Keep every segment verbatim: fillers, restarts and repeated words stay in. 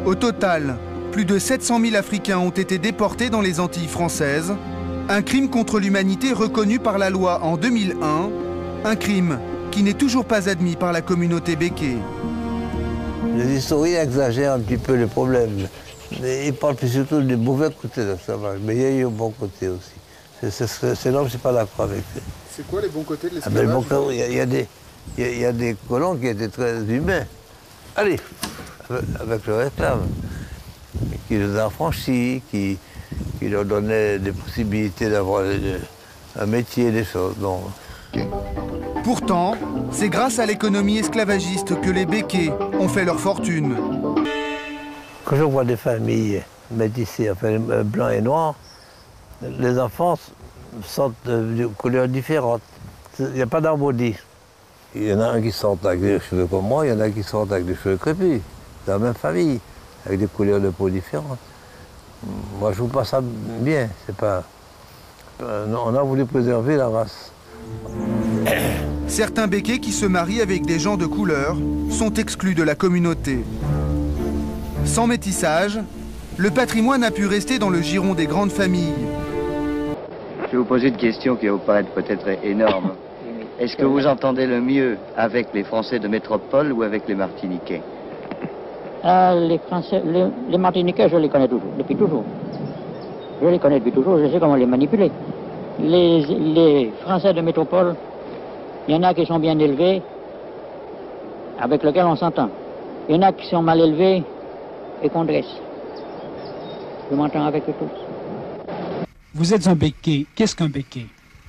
Au total, plus de sept cent mille Africains ont été déportés dans les Antilles françaises. Un crime contre l'humanité reconnu par la loi en deux mille un. Un crime qui n'est toujours pas admis par la communauté béké. Les historiens exagèrent un petit peu les problèmes. Mais ils parlent surtout du mauvais côté de l'esclavage. Mais il y a eu un bon côté aussi. C'est l'homme, je ne suis pas d'accord avec eux. C'est quoi les bons côtés de l'esclavage? ah bon, il, y a, il, y a des, il, y a, il y a des colons qui étaient très humains. Allez, avec, avec leurs esclaves. Qui les affranchit, qui, qui leur donnaient des possibilités d'avoir un métier, des choses. Donc. Pourtant, c'est grâce à l'économie esclavagiste que les békés ont fait leur fortune. Quand je vois des familles métissées, enfin blancs et noirs, les enfants sortent de couleurs différentes. Il n'y a pas d'harmonie. Il y en a un qui sort avec des cheveux comme moi, il y en a qui sortent avec des cheveux crépus, dans la même famille, avec des couleurs de peau différentes. Moi, je trouve pas ça bien. C'est pas... On a voulu préserver la race. Certains békés qui se marient avec des gens de couleur sont exclus de la communauté. Sans métissage, le patrimoine a pu rester dans le giron des grandes familles. Je vais vous poser une question qui va vous paraître peut-être énorme. Est-ce que vous entendez le mieux avec les Français de métropole ou avec les Martiniquais? euh, les, Français, les, les Martiniquais, je les connais toujours, depuis toujours. Je les connais depuis toujours, je sais comment les manipuler. Les, les Français de métropole, il y en a qui sont bien élevés, avec lesquels on s'entend. Il y en a qui sont mal élevés et qu'on dresse. Je m'entends avec eux tous. Vous êtes un béké. Qu'est-ce qu'un béké?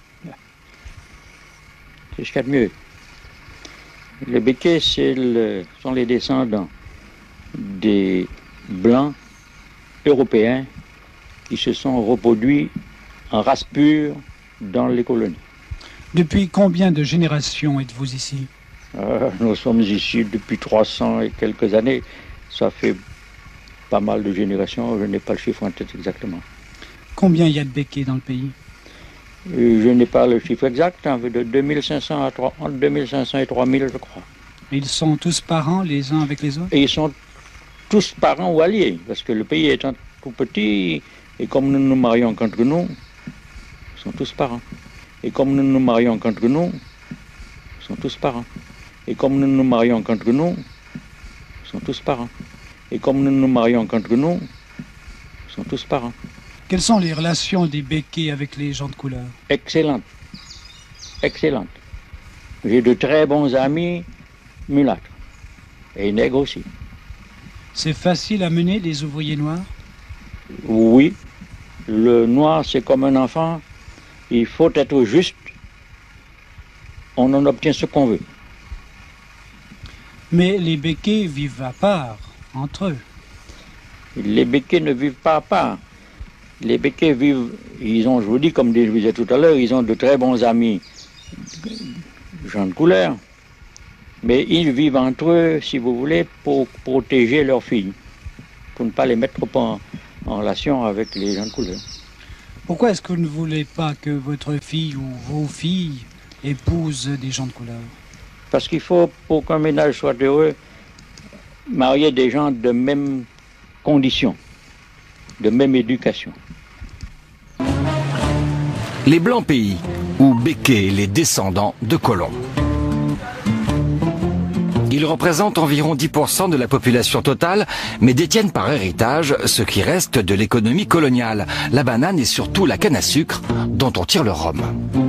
C'est ce qu'il y a de mieux. Les békés, le, sont les descendants des Blancs européens qui se sont reproduits en race pure dans les colonies. Depuis combien de générations êtes-vous ici? euh, Nous sommes ici depuis trois cents et quelques années. Ça fait pas mal de générations, je n'ai pas le chiffre en tête exactement. Combien il y a de békés dans le pays? Je n'ai pas le chiffre exact, hein, de deux mille cinq cents à trois, entre deux mille cinq cents et trois mille, je crois. Et ils sont tous parents les uns avec les autres? Et ils sont tous parents ou alliés, parce que le pays étant tout petit, et comme nous nous marions qu'entre nous, ils sont tous parents. Et comme nous nous marions qu'entre nous, ils sont tous parents. Et comme nous nous marions qu'entre nous, ils sont tous parents. Et comme nous nous marions qu'entre nous, ils sont tous parents. Quelles sont les relations des békés avec les gens de couleur? Excellentes. Excellentes. J'ai de très bons amis mulâtres. Et nègres aussi. C'est facile à mener des ouvriers noirs? Oui. Le noir, c'est comme un enfant. Il faut être juste. On en obtient ce qu'on veut. Mais les békés vivent à part, entre eux. Les békés ne vivent pas à part. Les békés vivent, ils ont, je vous dis, comme je vous disais tout à l'heure, ils ont de très bons amis, gens de couleur, mais ils vivent entre eux, si vous voulez, pour protéger leurs filles, pour ne pas les mettre en, en relation avec les gens de couleur. Pourquoi est-ce que vous ne voulez pas que votre fille ou vos filles épousent des gens de couleur? Parce qu'il faut, pour qu'un ménage soit heureux, marier des gens de même conditions, de même éducation. Les Blancs pays, ou békés, les descendants de colons. Ils représentent environ dix pour cent de la population totale, mais détiennent par héritage ce qui reste de l'économie coloniale, la banane et surtout la canne à sucre, dont on tire le rhum.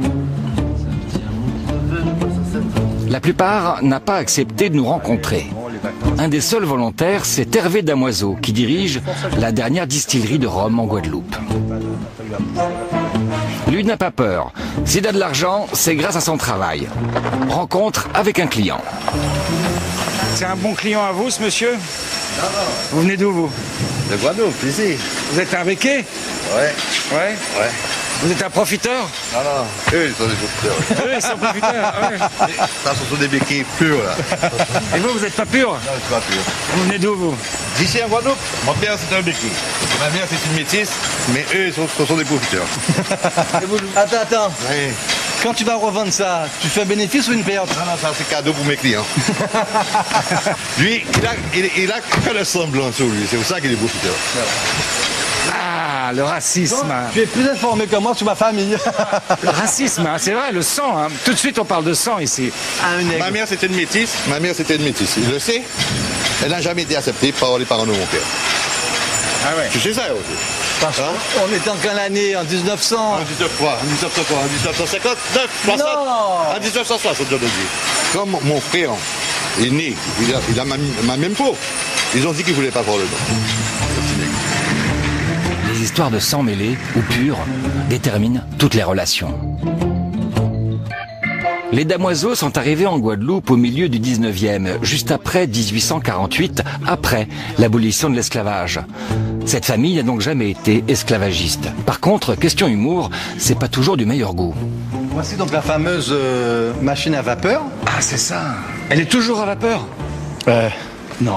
La plupart n'a pas accepté de nous rencontrer. Un des seuls volontaires, c'est Hervé Damoiseau, qui dirige la dernière distillerie de rhum en Guadeloupe. Lui n'a pas peur. S'il a de l'argent, c'est grâce à son travail. Rencontre avec un client. C'est un bon client à vous, ce monsieur? Non, non. Vous venez d'où, vous? De Guadeloupe, ici. Vous êtes un béké? Ouais. Ouais? Ouais. Vous êtes un profiteur? Non, non. Eux, ils sont des profiteurs. Eux, ils sont profiteurs, ouais. Ça, ce sont des béquilles purs, là. Et vous, vous n'êtes pas pur? Non, je suis pas pur. Vous venez d'où, vous? D'ici en Guadeloupe, mon père, c'est un béquille. Ma mère, c'est une métisse, mais eux, ils sont, ce sont des profiteurs. Attends, attends. Oui. Quand tu vas revendre ça, tu fais un bénéfice ou une perte? Non, non, ça c'est cadeau pour mes clients. Lui, il a, il, il a que le semblant sur lui, c'est pour ça qu'il est profiteur. Ah, le racisme. Donc, tu es plus informé que moi sur ma famille. Le racisme, hein, c'est vrai, le sang. Hein. Tout de suite, on parle de sang ici. Ma mère, c'était une métisse. Ma mère, c'était une métisse. Il le sait. Elle n'a jamais été acceptée par les parents de mon père. Ah ouais. Tu sais ça aussi. Parce hein? On était en quelle année? En dix-neuf cents? En dix-neuf quoi? En dix-neuf cent quoi? En dix-neuf cent cinquante-neuf, soixante? Non. En dix-neuf cent soixante, je te dis. Comme mon frère est né, il a, il a ma, ma même peau, ils ont dit qu'ils ne voulaient pas voir le nom. Les histoires de sang mêlé ou pur déterminent toutes les relations. Les damoiseaux sont arrivés en Guadeloupe au milieu du dix-neuvième, juste après mille huit cent quarante-huit, après l'abolition de l'esclavage. Cette famille n'a donc jamais été esclavagiste. Par contre, question humour, c'est pas toujours du meilleur goût. Voici donc la fameuse euh, machine à vapeur. Ah, c'est ça. Elle est toujours à vapeur? Euh, non.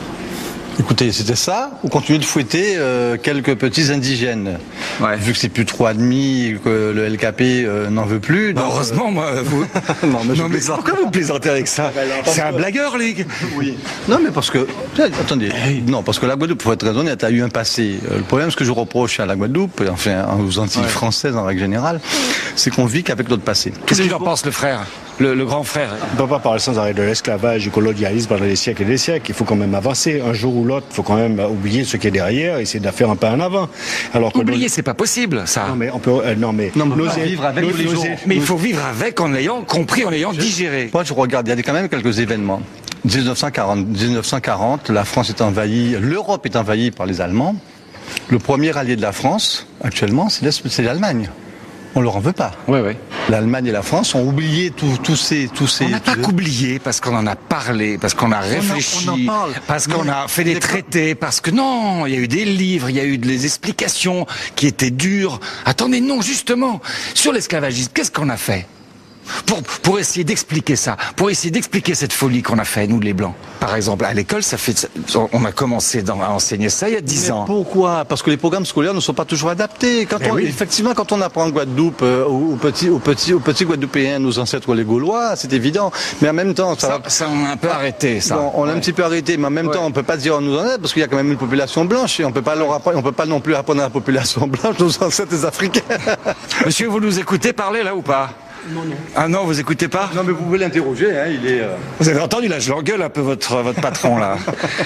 Écoutez, c'était ça, ou continuer de fouetter euh, quelques petits indigènes. Ouais. Vu que c'est plus trop admis, que le L K P euh, n'en veut plus. Donc, heureusement, moi, vous... non, mais, non, mais pourquoi vous plaisantez avec ça? C'est un blagueur, les... Oui. Non, mais parce que... Attendez. Non, parce que la Guadeloupe, pour être très honnête, a eu un passé. Le problème, ce que je reproche à la Guadeloupe, enfin aux Antilles ouais. françaises en règle générale, c'est qu'on vit qu'avec notre passé. Qu'est-ce qu'il en pense, le frère? Le, le grand frère. On ne peut pas parler sans arrêt de l'esclavage, du colonialisme pendant des siècles et des siècles. Il faut quand même avancer. Un jour ou l'autre, il faut quand même oublier ce qui est derrière et essayer de faire un pas en avant. Alors que oublier, nos... c'est pas possible, ça. Non, mais on peut. Euh, non, mais. Non, mais nos... vivre avec nos... les jours. Mais il faut vivre avec en ayant compris, en ayant je... digéré. Moi, je regarde, il y a quand même quelques événements. dix-neuf cent quarante, dix-neuf cent quarante, la France est envahie, l'Europe est envahie par les Allemands. Le premier allié de la France, actuellement, c'est l'Allemagne. On leur en veut pas. Oui, oui. L'Allemagne et la France ont oublié tous tout ces, tous ces. On n'a pas qu'oublié parce qu'on en a parlé, parce qu'on a réfléchi, on en, on en parle. Parce qu'on a fait des traités, parce que non, il y a eu des livres, il y a eu des explications qui étaient dures. Attendez, non, justement, sur l'esclavagisme, qu'est-ce qu'on a fait? Pour, pour essayer d'expliquer ça, pour essayer d'expliquer cette folie qu'on a fait, nous les Blancs. Par exemple, à l'école, ça fait, on a commencé dans, à enseigner ça il y a dix ans. Pourquoi? Parce que les programmes scolaires ne sont pas toujours adaptés. Quand on, oui. Effectivement, quand on apprend en Guadeloupe, euh, aux petits, aux petits, aux petits Guadeloupéens, nos ancêtres les Gaulois, c'est évident. Mais en même temps, ça, ça, ça on a un peu arrêté, ça. Bon, on a ouais. un petit peu arrêté, mais en même ouais. temps, on peut pas dire où nous en est, parce qu'il y a quand même une population blanche et on peut pas leur apprendre, on peut pas non plus apprendre à la population blanche nos ancêtres les Africains. Monsieur, vous nous écoutez parler là ou pas? Non, non. Ah non, vous écoutez pas? Non, mais vous pouvez l'interroger, hein, il est... Euh... Vous avez entendu, là, je l'engueule un peu votre, votre patron, là.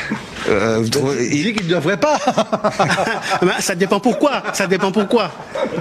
euh, vous trouvez... Il dit qu'il ne devrait pas. Bah, ça dépend pourquoi, ça dépend pourquoi.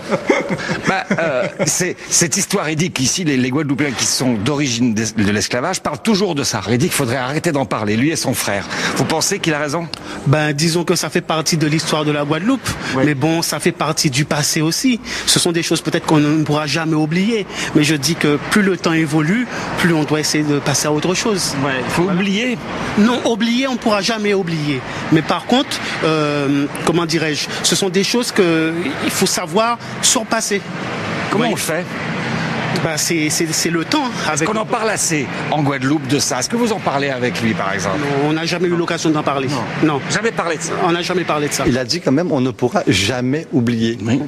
Bah, euh, cette histoire, il dit qu'ici, les, les Guadeloupéens qui sont d'origine de, de l'esclavage parlent toujours de ça. Il dit qu'il faudrait arrêter d'en parler, lui et son frère. Vous pensez qu'il a raison? Ben, disons que ça fait partie de l'histoire de la Guadeloupe, oui. Mais bon, ça fait partie du passé aussi. Ce sont des choses peut-être qu'on ne pourra jamais oublier, mais je dis que plus le temps évolue, plus on doit essayer de passer à autre chose. Ouais, il faut voilà. oublier. Non, oublier, on ne pourra jamais oublier. Mais par contre, euh, comment dirais-je, ce sont des choses qu'il faut savoir surpasser. Comment ouais. on fait? Bah, c'est le temps. Est-ce qu'on en parle assez en Guadeloupe de ça? Est-ce que vous en parlez avec lui, par exemple? Non, on n'a jamais eu l'occasion d'en parler. Non. non. Jamais parlé de ça? On n'a jamais parlé de ça. Il a dit quand même, on ne pourra jamais oublier. Oui.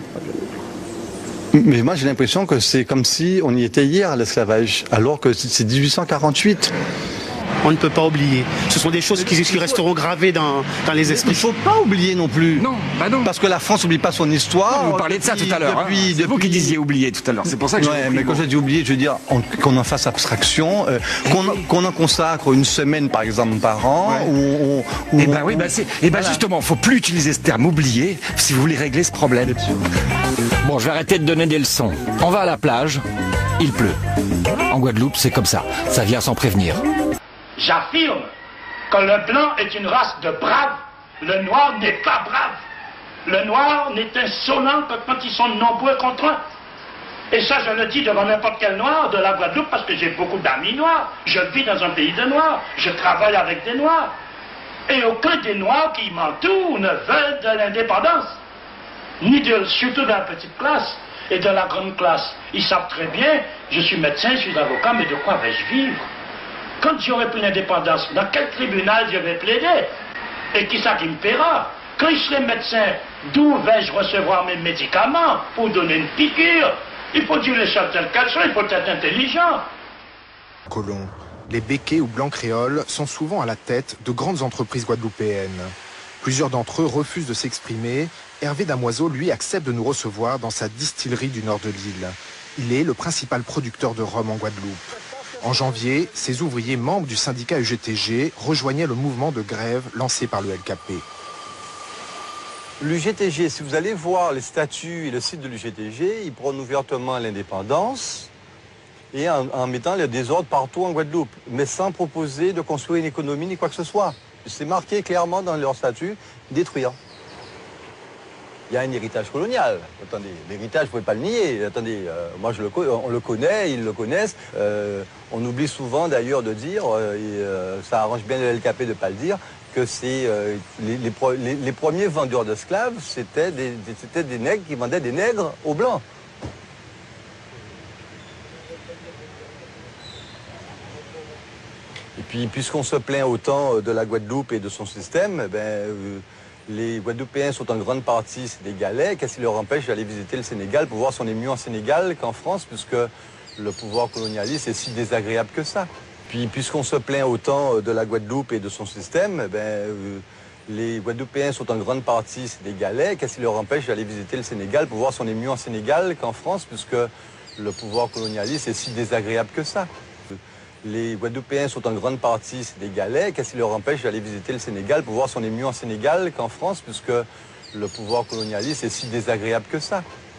Mais moi j'ai l'impression que c'est comme si on y était hier à l'esclavage, alors que c'est mille huit cent quarante-huit. On ne peut pas oublier. Ce sont des choses qui, qui resteront gravées dans, dans les esprits. Il ne faut pas oublier non plus. Non, bah non. Parce que la France n'oublie pas son histoire. Non, vous parlez de ça tout à l'heure. Hein. C'est depuis... vous qui disiez oublier tout à l'heure. C'est pour ça que ouais, mais quand j'ai dit oublier, je veux dire qu'on en fasse abstraction, euh, qu'on qu'on en consacre une semaine par exemple par an. Ouais. Où on, où et ben oui, bah c'est. Et ben voilà. Justement, il ne faut plus utiliser ce terme oublier si vous voulez régler ce problème. Bon, je vais arrêter de donner des leçons. On va à la plage. Il pleut. En Guadeloupe, c'est comme ça. Ça vient sans prévenir. J'affirme que le blanc est une race de braves, le noir n'est pas brave. Le noir n'est insolent que quand ils sont nombreux contre un. Et ça, je le dis devant n'importe quel noir de la Guadeloupe parce que j'ai beaucoup d'amis noirs. Je vis dans un pays de noirs. Je travaille avec des noirs. Et aucun des noirs qui m'entourent ne veut de l'indépendance. Ni de, surtout de la petite classe et de la grande classe. Ils savent très bien, je suis médecin, je suis avocat, mais de quoi vais-je vivre? Quand j'aurai plus l'indépendance, dans quel tribunal je vais plaider? Et qui ça qui me paiera? Quand je serai médecin, d'où vais-je recevoir mes médicaments pour donner une piqûre? Il faut dire les choses telles qu'elles sont, il faut être intelligent. Colons, les béquets ou blancs créoles sont souvent à la tête de grandes entreprises guadeloupéennes. Plusieurs d'entre eux refusent de s'exprimer. Hervé Damoiseau, lui, accepte de nous recevoir dans sa distillerie du nord de l'île. Il est le principal producteur de rhum en Guadeloupe. En janvier, ses ouvriers membres du syndicat U G T G rejoignaient le mouvement de grève lancé par le L K P. L'U G T G, si vous allez voir les statuts et le site de l'U G T G, il prône ouvertement l'indépendance et en, en mettant le désordre partout en Guadeloupe, mais sans proposer de construire une économie ni quoi que ce soit. C'est marqué clairement dans leur statut, détruire. Il y a un héritage colonial. Attendez, l'héritage, vous ne pouvez pas le nier. Attendez, euh, moi je le, on le connaît, ils le connaissent. Euh, on oublie souvent d'ailleurs de dire, euh, et euh, ça arrange bien le L K P de ne pas le dire, que c'est euh, les, les, les, les premiers vendeurs d'esclaves, c'était des, des, c'était des nègres qui vendaient des nègres aux blancs. Et puis, puisqu'on se plaint autant de la Guadeloupe et de son système, ben, euh, les Guadeloupéens sont en grande partie sénégalais. Qu'est-ce qui leur empêche d'aller visiter le Sénégal pour voir si on est mieux en Sénégal qu'en France, puisque le pouvoir colonialiste est si désagréable que ça. Puis, puisqu'on se plaint autant de la Guadeloupe et de son système, ben, euh, les Guadeloupéens sont en grande partie sénégalais. Qu'est-ce qui leur empêche d'aller visiter le Sénégal pour voir si on est mieux en Sénégal qu'en France, puisque le pouvoir colonialiste est si désagréable que ça. Les Guadeloupéens sont en grande partie sénégalais. Qu'est-ce qui leur empêche d'aller visiter le Sénégal pour voir si on est mieux en Sénégal qu'en France, puisque le pouvoir colonialiste est si désagréable que ça.